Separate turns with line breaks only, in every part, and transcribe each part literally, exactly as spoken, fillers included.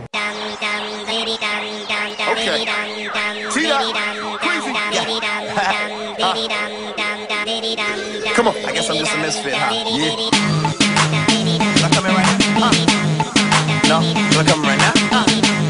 Okay. Crazy. Yeah. Come on. I guess I'm just a misfit, huh? Yeah. Can I come in right now? Huh? No? Can I come in right now? Huh?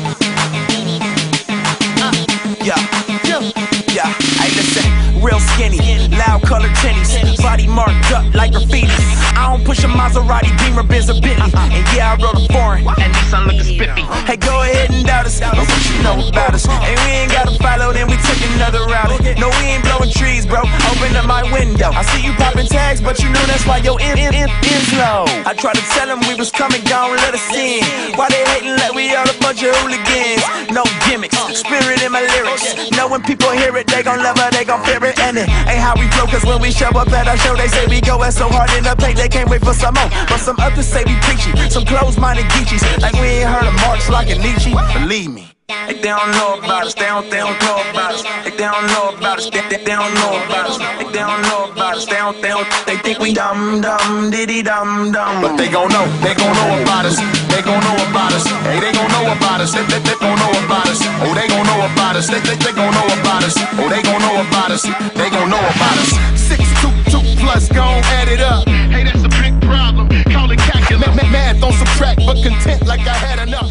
Yeah. Yeah. Yeah. Hey, listen. Real skinny, loud colored tinnies, body marked up like graffiti. I don't push a Maserati, Beamer, Benz, or Bentley. And yeah, I rode a foreign, and Nissan looking spiffy. Hey, go ahead and doubt us, but what you know about us? And we ain't gotta follow, then we took another route. No, we ain't blowing trees, bro. Open up my window. I see you popping tags, but you know that's why your in, in, in, in's low. I tried to tell them we was coming, gone, let us in. Why they hating like we all a bunch of hooligans? No gimmicks, spirit in my lyrics. Know when people hear it, they gon' love it, they gon' fear it. And it ain't how we flow, cause when we show up at our show, they say we going so hard in the paint, they can't wait for some more. But some others say we preachy, some closed-minded geechies, like we ain't heard of Marx like a Nietzsche. Believe me, they, they don't know about us, they don't, they don't know about us. They, they don't know about us, they, they, they don't know about us. They, they don't know about us, they don't, they don't, they think we dumb, dumb, diddy dumb, dumb. But they gon' know, they gon' know about us, they gon' know about us. Hey, they gon' know about us, they, they, they gon' know about us. Oh, they gon' know about us, they, they, they gon' know about us. Oh, they gon' know about us, they gon' know about us. Six, two, two plus, gon' add it up. Hey, that's a big problem, call it calculus. Math on subtract, but content like I had enough.